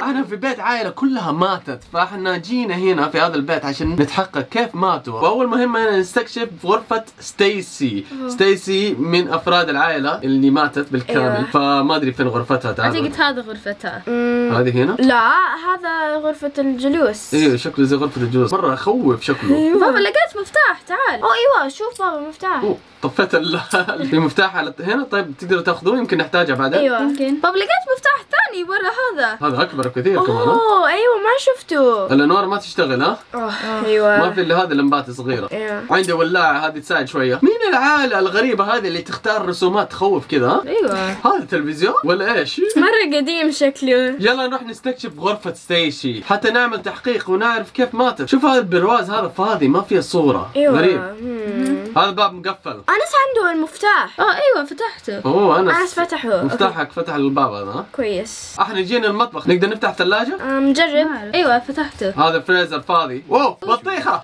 احنا في بيت عائلة كلها ماتت، فاحنا جينا هنا في هذا البيت عشان نتحقق كيف ماتوا. واول مهمة هنا نستكشف غرفة ستيسي. ستيسي من افراد العائلة اللي ماتت بالكامل، فما ادري فين غرفتها. تعال اعتقد هذا غرفتها. هذه هنا؟ لا هذا غرفة الجلوس. ايوه شكله زي غرفة الجلوس، مرة يخوف شكله. بابا لقيت مفتاح، تعال. ايوه شوف بابا المفتاح. طفيت المفتاح هنا. طيب تقدروا تاخذوه، يمكن نحتاجه بعدين. ايوه يمكن. بابا لقيت مفتاح ثاني برا هذا. هذا اكبر كثير كمان. ايوه ما شفته. الانوار ما تشتغل ها؟ ايوه ما في الا هذه اللمبات الصغيره. ايوه. عندي ولاعه هذه تساعد شويه. مين العائله الغريبه هذه اللي تختار رسومات تخوف كذا؟ ايوه. هذا تلفزيون ولا ايش؟ مرة قديم شكله. يلا نروح نستكشف غرفة ستيسي حتى نعمل تحقيق ونعرف كيف ماتت. شوف هذا البرواز هذا فاضي ما فيه صورة. ايوه غريب. هذا الباب مقفل. انس عنده المفتاح. ايوه فتحته. اوه انس فتحه. مفتاحك فتح الباب هذا. كويس. احنا جينا المطبخ، نقدر نفتح الثلاجة؟ نجرب. ايوه فتحته. هذا فريزر فاضي. واو بطيخة.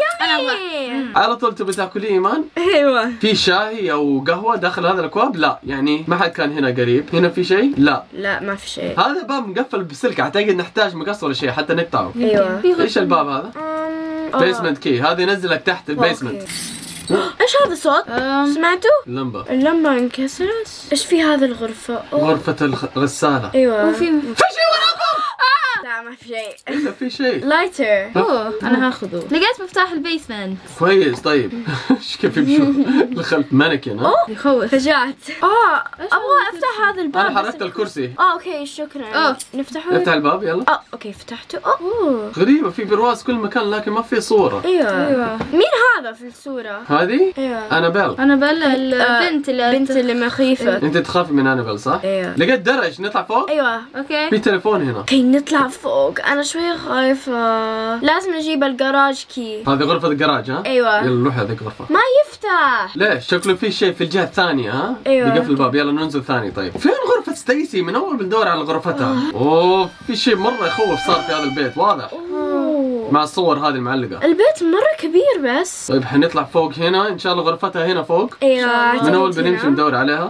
انا على طول تبي تاكليه ايمان؟ ايوه. في شاي او قهوة داخل هذا الاكواب؟ لا، يعني ما حد كان هنا قريب. هنا في شيء؟ لا ما في شيء. هذا باب مقفل بسلك، اعتقد نحتاج مقص ولا شيء حتى نقطعه. ايوه. ايش الباب هذا؟ بيسمنت كي، هذا ينزلك تحت البيسمنت. ايش هذا الصوت؟ سمعتوا؟ اللمبة انكسرت. ايش في هذه الغرفة؟ غرفة الغسالة. ايوه. وفي شيء وراكم؟ لا ما في شيء. الا في شيء. لايتر. انا هاخذه. لقيت مفتاح البيسمنت. كويس. طيب ايش كيف يمشوا؟ دخلت مانكين. يخوف. فجعت. ابغى افتح هذا الباب. انا حركت الكرسي. اوكي شكرا. نفتحه. افتح الباب يلا. اوكي فتحته. غريبة في برواز كل مكان لكن ما في صورة. ايوه. مين هذا في الصورة؟ هذه؟ ايوه. انابيل. البنت اللي مخيفة. انت تخاف من انابيل صح؟ ايوه. لقيت درج نطلع فوق؟ ايوه. اوكي. في تليفون هنا. اوكي نطلع فوق. انا شوية خايفة. لازم نجيب الجراج كي. هذه غرفة الجراج ها؟ ايوه. يلا نروح هذيك غرفة. ما يفتح. ليش؟ شكله في شيء في الجهة الثانية ها؟ ايوه. بيقفل الباب. يلا ننزل ثاني. طيب فين غرفة ستيسي؟ من اول بندور على غرفتها. اوه في شيء مرة يخوف صار في هذا البيت واضح. مع الصور هذه المعلقة. البيت مرة كبير بس. طيب حنطلع فوق هنا ان شاء الله غرفتها هنا فوق. ايوه. من اول بنمشي ندور عليها.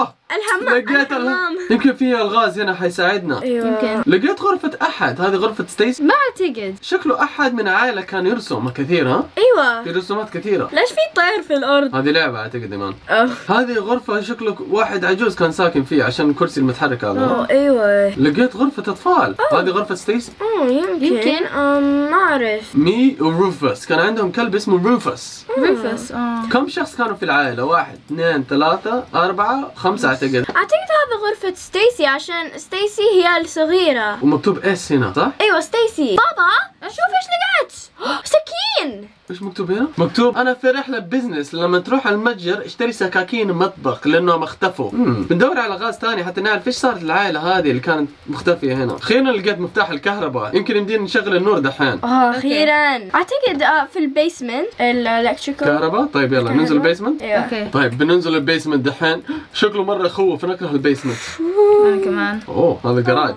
لقيت الحمام. يمكن فيها الغاز هنا حيساعدنا. ايوه. يمكن. لقيت غرفة احد. هذه غرفة ستيسي. ما اعتقد. شكله احد من عائلة كان يرسم كثير ها؟ ايوه. في رسومات كثيرة. ليش في طير في الارض؟ هذه لعبة اعتقد ايمان. هذه غرفة شكله واحد عجوز كان ساكن فيها عشان الكرسي المتحرك هذا. ايوه. لقيت غرفة اطفال. هذه غرفة ستيسي. يمكن. ما اعرف. مي وروفس كان عندهم كلب اسمه روفس. روفس. كم شخص كانوا في العائلة؟ 1 2 3 4 5 اعتقد. هذا غرفة ستيسي عشان ستيسي هي الصغيرة. ومكتوب اس هنا صح؟ ايوه ستيسي. بابا شوف ايش لقيت. سكين. ايش مكتوب هنا؟ مكتوب انا في رحلة بزنس، لما تروح المتجر اشتري سكاكين مطبخ لانهم اختفوا. بندور على غاز ثاني حتى نعرف ايش صارت العائلة هذه اللي كانت مختفية هنا. اخيرا لقيت مفتاح الكهرباء، يمكن يمدينا نشغل النور دحين. اخيرا. اعتقد في البيسمنت الالكتريكال كهرباء. طيب يلا ننزل البيسمنت. اوكي. طيب بننزل البيسمنت دحين. شكله مرة يخوف، نكره البيسمنت. انا كمان. هذا جراج.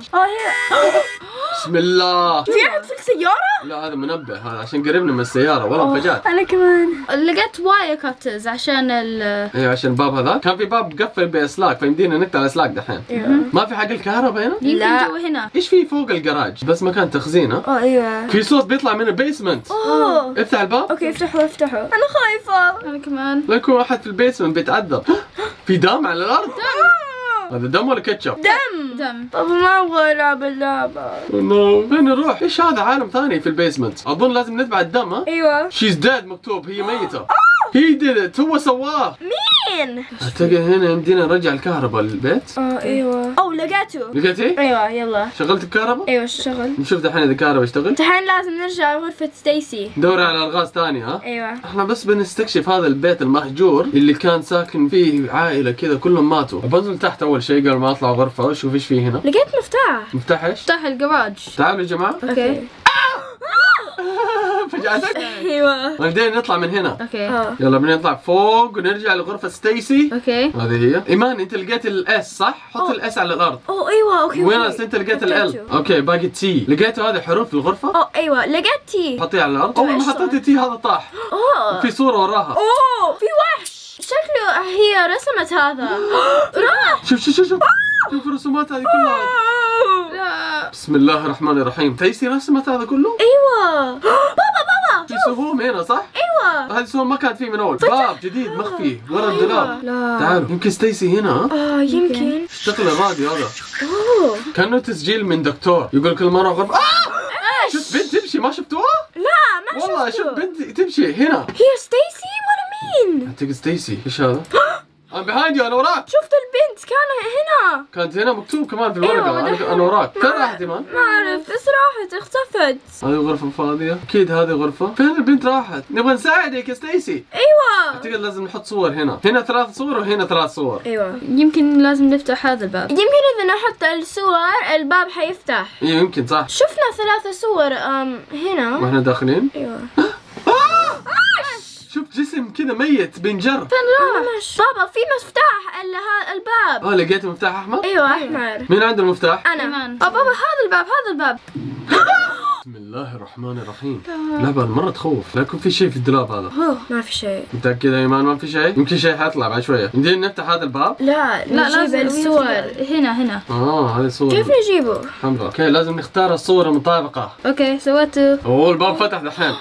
بسم الله. في احد في السيارة؟ لا هذا منبه، هذا عشان قربنا من السيارة والله انفجعت. انا كمان. لقيت واير كاترز عشان ايوه عشان الباب هذا كان في باب مقفل باسلاك فيمدينا نقطع الاسلاك دحين. ما في حق الكهرباء هنا؟ يمكن جوا هنا. ايش في فوق الجراج؟ بس مكان تخزين ها؟ ايوه. في صوت بيطلع من البيسمنت. افتح الباب. اوكي افتحوا. انا خايفة. انا كمان. لا يكون احد في البيسمنت بيتعذب. في دم على الارض. هذا دم ولا كاتشب؟ دم. طب ما ابغى العب اللعبة. نو فين نروح؟ ايش هذا عالم ثاني في البيسمنت؟ اظن لازم نتبع الدم ها؟ ايوه. شيز ديد مكتوب، هي ميتة. هي ديد هو سواه. مين؟ اعتقد هنا يمدينا نرجع الكهرباء للبيت. ايوه. لقيته. لقيتيه؟ ايوه يلا. شغلت الكهرباء؟ ايوه اشتغل. نشوف دحين اذا الكهرباء اشتغل. دحين لازم نرجع لغرفة ستيسي. ندور على الغاز ثاني ها؟ ايوه. احنا بس بنستكشف هذا البيت المهجور اللي كان ساكن فيه عائلة كذا كلهم ماتوا. بنزل تحت اول شيء قبل ما اطلع غرفة واشوف ايش فيه هنا. لقيت مفتاح. مفتاح ايش؟ مفتاح الجراج. تعالوا يا جماعة. اوكي. فجأتك؟ ايوه. بعدين نطلع من هنا. اوكي. يلا بنطلع فوق ونرجع لغرفة ستيسي. اوكي. هذه هي. ايمان انت لقيت الاس صح؟ حط الاس على الارض. ايوه اوكي. وين انت لقيت ال؟ اوكي باقي تي. لقيتوا هذه حروف في الغرفة؟ ايوه لقيت تي. حطيه على الارض. اول ما حطيتي تي هذا طاح. في صورة وراها. في وحش. شكله هي رسمت هذا. راح. شوف شوف الرسومات هذه كلها. لا. بسم الله الرحمن الرحيم. ستيسي رسمت هذا كله؟ ايوه. بابا في سهوم هنا صح؟ ايوه. هذه سهوم ما كانت فيه من اول. باب جديد مخفي ورا الدولاب. لا تعالوا يمكن ستيسي هنا. يمكن. اشتغل الراديو هذا. اوه كانه تسجيل من دكتور يقول كل مرة غرفة. شفت بنت تمشي ما شفتوها؟ لا ما والله شفته. شفت بنت تمشي هنا. هي ستيسي ولا مين؟ اعتقد ستيسي. ايش هذا؟ I'm behind you انا وراك. شفت البنت هنا. كانت هنا مكتوب كمان في الورقة. أيوة، انا وراك. فين راحت ايمان؟ ما اعرف بس راحت اختفت. هذه غرفة فاضية. اكيد هذه غرفة. فين البنت راحت؟ نبغى نساعدك يا ستيسي. ايوه. اعتقد لازم نحط صور هنا. هنا 3 صور وهنا 3 صور. ايوه. يمكن لازم نفتح هذا الباب. يمكن اذا نحط الصور الباب حيفتح. ايوه يمكن صح. شفنا 3 صور هنا. واحنا داخلين. ايوه. شفت جسم كذا ميت بينجر. بابا في مفتاح الباب. لقيت مفتاح احمر؟ ايوه احمر. مين عنده المفتاح؟ انا. بابا هذا الباب. بسم الله الرحمن الرحيم. لعبة مرة تخوف. لا يكون في شيء في الدولاب هذا. ما في شيء. متأكدة يا ايمان ما في شيء؟ يمكن شيء حيطلع بعد شوية. يمدينا نفتح هذا الباب؟ لا لازم الصور. هنا. هذه صور. كيف نجيبه؟ حمراء. اوكي لازم نختار الصور المطابقة. اوكي سويته. الباب فتح دحين.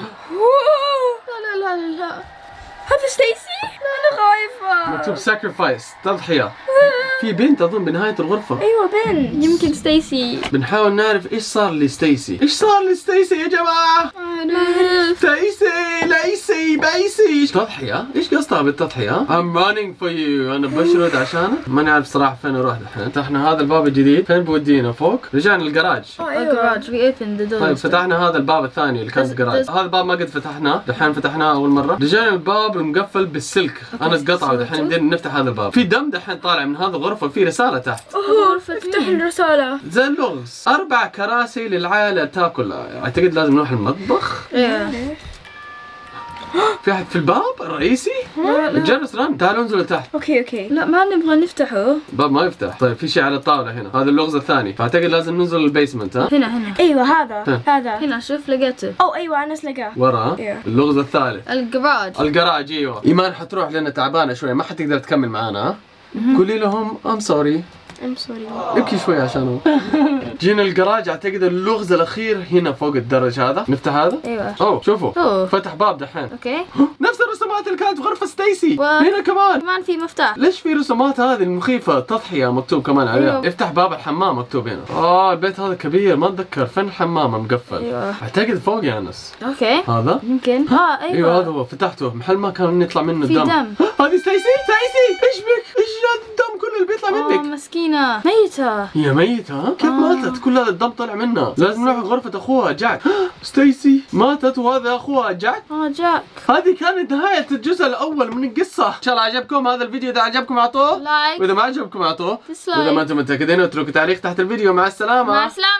لا. هذا ستيسي؟ انا خايفة. مكتوب ساكرفايس تضحية. في بنت اظن بنهاية الغرفة. ايوه بنت. يمكن ستيسي. بنحاول نعرف ايش صار لستيسي. ايش صار لستيسي يا جماعة؟ ستيسي ليسي بيسي. تضحية؟ ايش قصدها بالتضحية؟ I'm running for you. انا بشرد عشانك. ما نعرف صراحة فين نروح دحين. فتحنا هذا الباب الجديد. فين بودينا فوق؟ رجعنا الجراج. ايوه. we opened the door. طيب فتحنا هذا الباب الثاني اللي كان في الجراج. هذا الباب ما قد فتحناه. دحين فتحناه اول مرة. رجعنا الباب مقفل بالسلك. انا قطعه دحين بدنا نفتح هذا الباب. في دم دحين طالع من هذا الغرفة. في رسالة تحت. افتح الرسالة. زي اللغز. 4 كراسي للعائلة تاكل. اعتقد لازم نروح المطبخ. في احد في الباب الرئيسي؟ الجرس رن. تعالوا انزلوا تحت. اوكي. لا ما نبغى نفتحه. الباب ما يفتح. طيب في شيء على الطاولة هنا. هذا اللغز الثاني. فاعتقد لازم ننزل البيسمنت. هنا. ايوه هذا. هنا شوف لقيته. ايوه انا لقاه. ورا. أيوه. اللغز الثالث. الجراج. ايوه. ايمان حتروح لنا تعبانة شوي ما حتقدر تكمل معانا. قولي لهم I'm sorry. ابكي شوي عشانه. جينا الجراج. اعتقد اللغز الاخير هنا فوق الدرج هذا. نفتح هذا. ايوه. شوفوا. فتح باب دحين. اوكي. نفس الرسومات اللي كانت في غرفة ستيسي. هنا كمان في مفتاح. ليش في رسومات هذه المخيفة تضحية مكتوب كمان عليها. أيوه. افتح باب الحمام مكتوب هنا. البيت هذا كبير ما اتذكر فين الحمام مقفل. أيوه. اعتقد فوق يا انس. اوكي. هذا يمكن. ايوه هذا هو. فتحته محل ما كان يطلع منه في الدم. دم. هذه ستيسي ايش بك؟ ايش الدم كله اللي بيطلع منك؟ مسكينة ميتة. هي ميتة؟ كيف ماتت؟ كل هذا الدم طلع منها. لازم نروح غرفة اخوها جاك. ستيسي ماتت وهذا اخوها جاك. جاك. هذه كانت نهاية الجزء الأول من القصة. إن شاء الله عجبكم هذا الفيديو. إذا عجبكم أعطوه لايك. وإذا ما عجبكم أعطوه. ديسلايك. وإذا ما أنتم متأكدين اتركوا تعليق تحت الفيديو. مع السلامة. مع السلامة.